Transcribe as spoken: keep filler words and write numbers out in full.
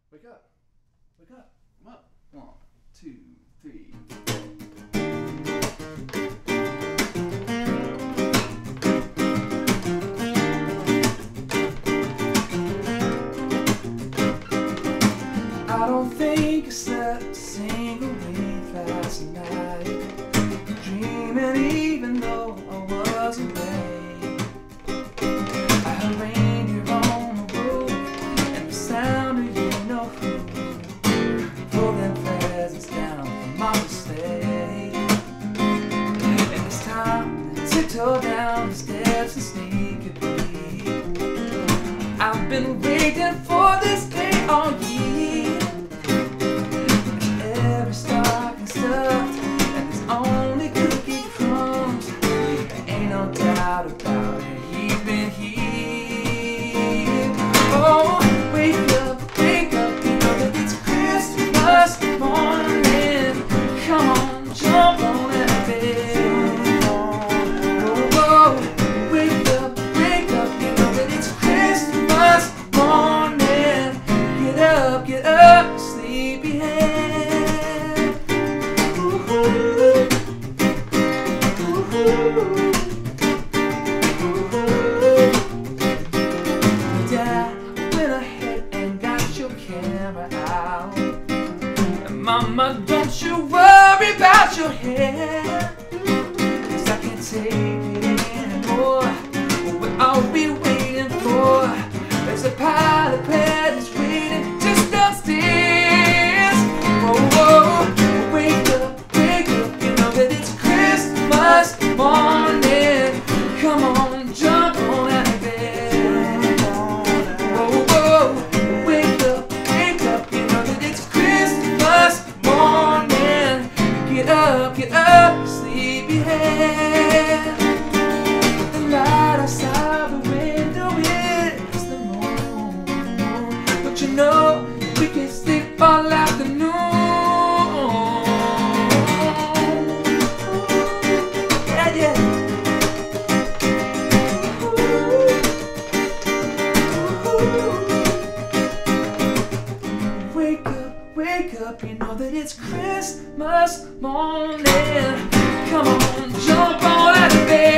Wake up. Wake up. Come up. One, two, three. I don't think I slept a single wink last night, dreaming even though I wasn't late. I heard reindeer on the roof and the sound of you know who pulled them presents down from my sleigh. And it's time to tiptoe down the steps and sneak a peek. I've been waiting for this day all year. Every stocking stuffed, and there's only cookie crumbs. There ain't no doubt about it, he's been here. Oh, wake up, wake up, you know that it's Christmas morning. Come on, jump on that bed. Oh, oh, wake up, wake up, you know that it's Christmas morning. Get up, get up, sleepyhead. Dad went ahead and got your camera out. And Mama, don't you worry about your hair, 'cause I can't take it anymore. What are we waiting for? There's a pile of presents waiting just upstairs. Whoa, whoa, wake up, wake up, you know that it's Christmas morning. Come on, jump on out of bed. Whoa, whoa, wake up, wake up, you know that it's Christmas morning. Get up, get up, sleepyhead. The light outside the window is the moon, but you know we can sleep all afternoon. Yeah, yeah. Wake up, wake up, you know that it's Christmas morning. Come on, jump on out of bed.